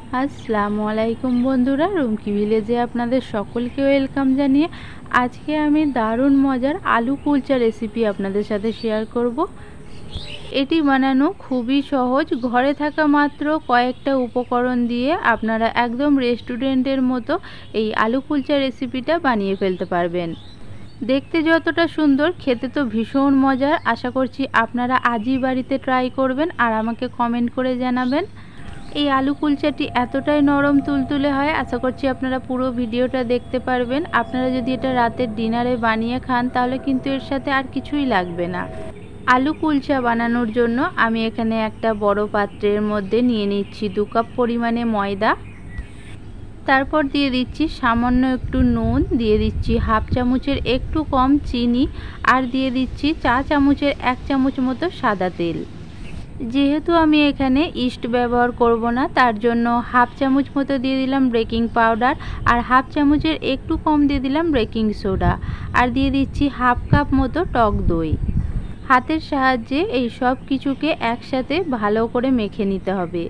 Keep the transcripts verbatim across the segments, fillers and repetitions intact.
আসসালামু আলাইকুম বন্ধুরা, রুমকি ভিলেজে আপনাদের সকলকে ওয়েলকাম জানিয়ে আজকে আমি দারুণ মজার আলু কুলচা রেসিপি আপনাদের সাথে শেয়ার করব। এটি বানানো খুবই সহজ, ঘরে থাকা মাত্র কয়েকটা উপকরণ দিয়ে আপনারা একদম রেস্টুরেন্টের মতো এই আলু কুলচা রেসিপিটা বানিয়ে ফেলতে পারবেন। দেখতে যতটা সুন্দর, খেতে তো ভীষণ মজার। আশা করছি আপনারা আজই বাড়িতে ট্রাই করবেন আর আমাকে কমেন্ট করে জানাবেন। এই আলু কুলচাটি এতটাই নরম তুলতুলে হয়, আশা করছি আপনারা পুরো ভিডিওটা দেখতে পারবেন। আপনারা যদি এটা রাতের ডিনারে বানিয়ে খান তাহলে কিন্তু এর সাথে আর কিছুই লাগবে না। আলু কুলচা বানানোর জন্য আমি এখানে একটা বড় পাত্রের মধ্যে নিয়ে নিচ্ছি দু কাপ পরিমাণে ময়দা। তারপর দিয়ে দিচ্ছি সামান্য একটু নুন, দিয়ে দিচ্ছি হাফ চামচের একটু কম চিনি, আর দিয়ে দিচ্ছি চা চামচের এক চামচ মতো সাদা তেল। যেহেতু আমি এখানে ইস্ট ব্যবহার করব না, তার জন্য হাফ চামচ মতো দিয়ে দিলাম বেকিং পাউডার, আর হাফ চামচের একটু কম দিয়ে দিলাম বেকিং সোডা, আর দিয়ে দিচ্ছি হাফ কাপ মতো টক দই। হাতের সাহায্যে এই সব কিছুকে একসাথে ভালো করে মেখে নিতে হবে।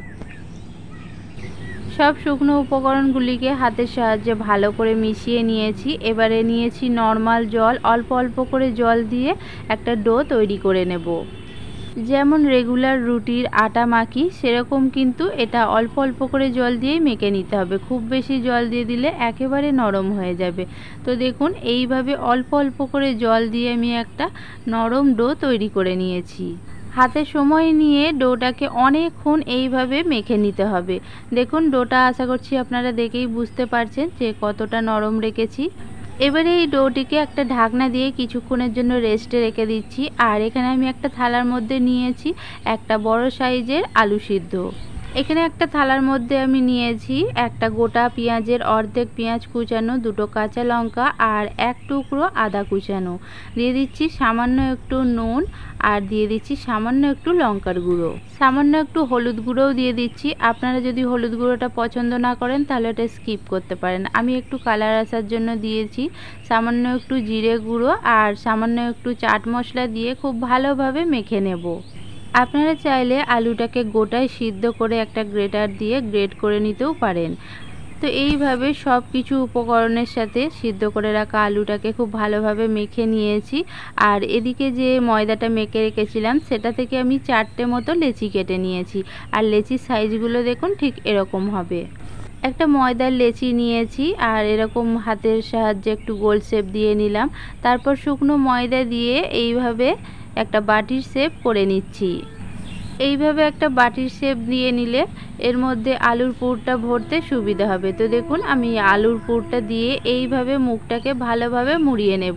সব শুকনো উপকরণগুলিকে হাতের সাহায্যে ভালো করে মিশিয়ে নিয়েছি। এবারে নিয়েছি নর্মাল জল, অল্প অল্প করে জল দিয়ে একটা ডো তৈরি করে নেব। যেমন রেগুলার রুটির আটা মাখি সেরকম কিন্তু এটা অল্প অল্প করে জল দিয়েই মেখে নিতে হবে। খুব বেশি জল দিয়ে দিলে একেবারে নরম হয়ে যাবে। তো দেখুন, এইভাবে অল্প অল্প করে জল দিয়ে আমি একটা নরম ডো তৈরি করে নিয়েছি। হাতে সময় নিয়ে ডোটাকে অনেকক্ষণ এইভাবে মেখে নিতে হবে। দেখুন, ডোটা আশা করছি আপনারা দেখেই বুঝতে পারছেন যে কতটা নরম রেখেছি। এবারে এই ডোটিকে একটা ঢাকনা দিয়ে কিছুক্ষণের জন্য রেস্টে রেখে দিচ্ছি। আর এখানে আমি একটা থালার মধ্যে নিয়েছি একটা বড় সাইজের আলু সিদ্ধ। এখানে একটা থালার মধ্যে আমি নিয়েছি একটা গোটা পেঁয়াজের অর্ধেক পেঁয়াজ কুচানো, দুটো কাঁচা লঙ্কা আর এক টুকরো আদা কুচানো। দিয়ে দিচ্ছি সামান্য একটু নুন, আর দিয়ে দিচ্ছি সামান্য একটু লঙ্কার গুঁড়ো, সামান্য একটু হলুদ গুঁড়োও দিয়ে দিচ্ছি। আপনারা যদি হলুদ গুঁড়োটা পছন্দ না করেন তাহলে এটা স্কিপ করতে পারেন। আমি একটু কালার আসার জন্য দিয়েছি সামান্য একটু জিরে গুঁড়ো, আর সামান্য একটু চাট মশলা দিয়ে খুব ভালোভাবে মেখে নেব। আপনারা চাইলে আলুটাকে গোটায় সিদ্ধ করে একটা গ্রেটার দিয়ে গ্রেট করে নিতেও পারেন। তো এইভাবে সব কিছু উপকরণের সাথে সিদ্ধ করে রাখা আলুটাকে খুব ভালোভাবে মেখে নিয়েছি। আর এদিকে যে ময়দাটা মেখে রেখেছিলাম সেটা থেকে আমি চারটে মতো লেচি কেটে নিয়েছি। আর লেচির সাইজগুলো দেখুন ঠিক এরকম হবে। একটা ময়দার লেচি নিয়েছি আর এরকম হাতের সাহায্যে একটু গোল শেপ দিয়ে নিলাম। তারপর শুকনো ময়দা দিয়ে এইভাবে একটা বাটির শেপ করে নিচ্ছি। এইভাবে একটা বাটির শেপ দিয়ে নিলে এর মধ্যে আলুর পুরটা ভরতে সুবিধা হবে। তো দেখুন, আমি আলুর পুরটা দিয়ে এইভাবে মুখটাকে ভালোভাবে মুড়িয়ে নেব।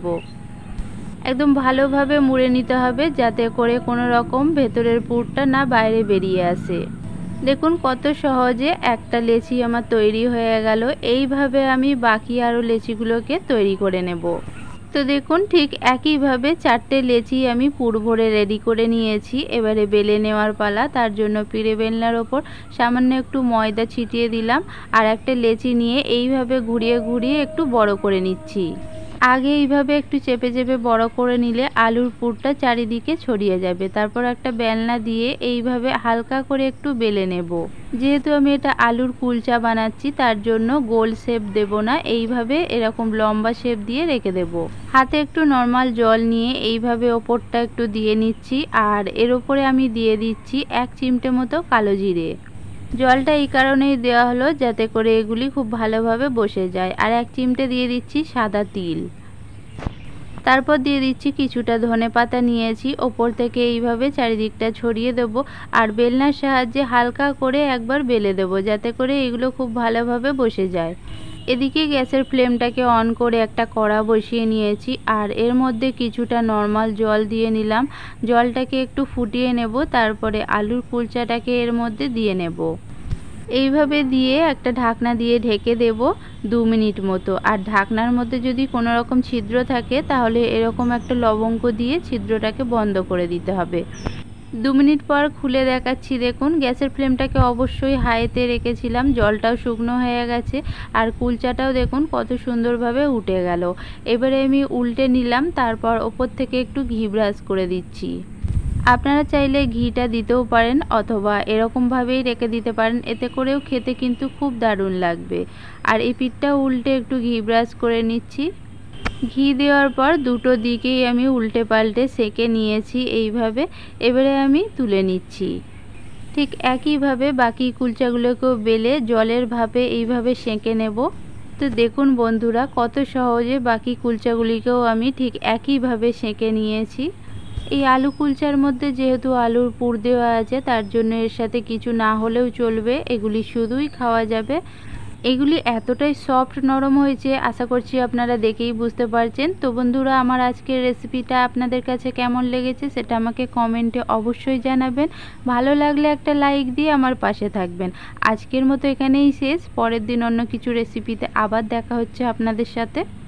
একদম ভালোভাবে মুড়ে নিতে হবে যাতে করে কোনো রকম ভেতরের পুরটা না বাইরে বেরিয়ে আসে। দেখুন কত সহজে একটা লেচি আমার তৈরি হয়ে গেল। এইভাবে আমি বাকি আরও লেচিগুলোকে তৈরি করে নেব। তো দেখুন, ঠিক একইভাবে চারটে লেচি আমি পুর ভরে রেডি করে নিয়েছি। এবারে বেলে নেওয়ার পালা। তার জন্য পিড়ে বেলনার ওপর সামান্য একটু ময়দা ছিটিয়ে দিলাম, আর একটা লেচি নিয়ে এইভাবে ঘুরিয়ে ঘুরিয়ে একটু বড় করে নিচ্ছি। আগে এইভাবে একটু চেপে চেপে বড় করে নিলে আলুর পুরটা চারিদিকে ছড়িয়ে যাবে। তারপর একটা বেলনা দিয়ে এইভাবে হালকা করে একটু বেলে নেব। যেহেতু আমি এটা আলুর কুলচা বানাচ্ছি তার জন্য গোল শেপ দেব না, এইভাবে এরকম লম্বা শেপ দিয়ে রেখে দেব। হাতে একটু নর্মাল জল নিয়ে এইভাবে ওপরটা একটু দিয়ে নিচ্ছি, আর এর ওপরে আমি দিয়ে দিচ্ছি এক চিমটে মতো কালো জিরে। জলটা এই কারণেই দেওয়া হলো যাতে করে এগুলি খুব ভালোভাবে বসে যায়। আর এক চিমটে দিয়ে দিচ্ছি সাদা তিল। তারপর দিয়ে দিচ্ছি কিছুটা ধনেপাতা নিয়েছি, ওপর থেকে এইভাবে চারিদিকটা ছড়িয়ে দেব। আর বেলনার সাহায্যে হালকা করে একবার বেলে দেব যাতে করে এগুলো খুব ভালোভাবে বসে যায়। এদিকে গ্যাসের ফ্লেমটাকে অন করে একটা কড়া বসিয়ে নিয়েছি, আর এর মধ্যে কিছুটা নর্মাল জল দিয়ে নিলাম। জলটাকে একটু ফুটিয়ে নেব, তারপরে আলুর কুলচাটাকে এর মধ্যে দিয়ে নেব। এইভাবে দিয়ে একটা ঢাকনা দিয়ে ঢেকে দেব দু মিনিট মতো। আর ঢাকনার মধ্যে যদি কোনো রকম ছিদ্র থাকে তাহলে এরকম একটা লবঙ্গ দিয়ে ছিদ্রটাকে বন্ধ করে দিতে হবে। দু মিনিট পর খুলে দেখাচ্ছি। দেখুন, গ্যাসের ফ্লেমটাকে অবশ্যই হাইতে রেখেছিলাম। জলটাও শুকনো হয়ে গেছে, আর কুলচাটাও দেখুন কত সুন্দরভাবে উঠে গেল। এবারে আমি উল্টে নিলাম, তারপর ওপর থেকে একটু ঘি ব্রাশ করে দিচ্ছি। আপনারা চাইলে ঘিটা দিতেও পারেন অথবা এরকমভাবেই রেখে দিতে পারেন, এতে করেও খেতে কিন্তু খুব দারুণ লাগবে। আর এই পিঠটা উল্টে একটু ঘি ব্রাশ করে নিচ্ছি। ঘি দেওয়ার পর দুটো দিকেই আমি উল্টে পাল্টে সেঁকে নিয়েছি এইভাবে। এবারে আমি তুলে নিচ্ছি। ঠিক একইভাবে বাকি কুলচাগুলোকেও বেলে জলের ভাপে এইভাবে সেঁকে নেব। তো দেখুন বন্ধুরা, কত সহজে বাকি কুলচাগুলিকেও আমি ঠিক একইভাবে সেঁকে নিয়েছি। এই আলু কুলচার মধ্যে যেহেতু আলুর পুর দেওয়া আছে, তার জন্য এর সাথে কিছু না হলেও চলবে, এগুলি শুধুই খাওয়া যাবে। এগুলি এতটাই সফট নরম হয়েছে, আশা করছি আপনারা দেখেই বুঝতে পারছেন। তো বন্ধুরা, আমার আজকের রেসিপিটা আপনাদের কাছে কেমন লেগেছে সেটা আমাকে কমেন্টে অবশ্যই জানাবেন। ভালো লাগলে একটা লাইক দিয়ে আমার পাশে থাকবেন। আজকের মতো এখানেই শেষ। পরের দিন অন্য কিছু রেসিপিতে আবার দেখা হচ্ছে আপনাদের সাথে।